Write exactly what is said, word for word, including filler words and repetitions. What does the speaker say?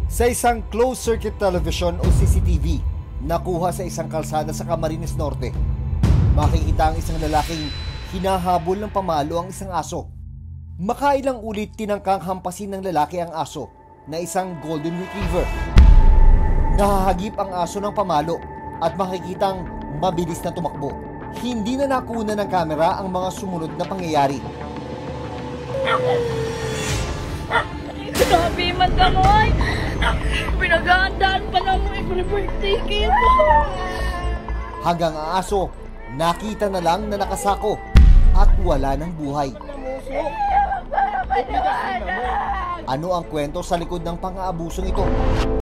Sa isang closed-circuit television o C C T V, nakuha sa isang kalsada sa Camarines Norte, makikita ang isang lalaking hinahabol ng pamalo ang isang aso. Makailang ulit tinangkang hampasin ng lalaki ang aso na isang golden retriever. Nahahagip ang aso ng pamalo at makikitang mabilis na tumakbo. Hindi na nakuna ng kamera ang mga sumunod na pangyayari. Grabe man kamoy! Pinaghahandaan pa lang mo every birthday kaya mo! Hanggang ang aso, nakita na lang na nakasako at wala ng buhay. Ano ang kwento sa likod ng pang-aabusong ito?